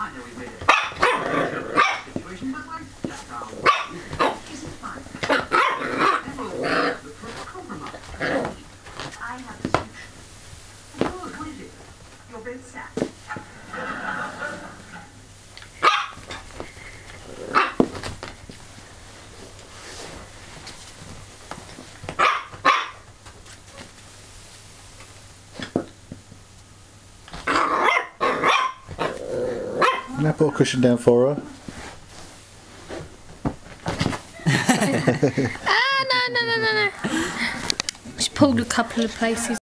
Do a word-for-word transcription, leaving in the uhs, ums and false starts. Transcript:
I know we made it. Situation, but like, just down. Isn't fine. And we'll look for a compromise. I have the solution. Good, what is it? Your bed sack. Can I put a cushion down for her? Ah, no, no, no, no, no. She pulled a couple of places.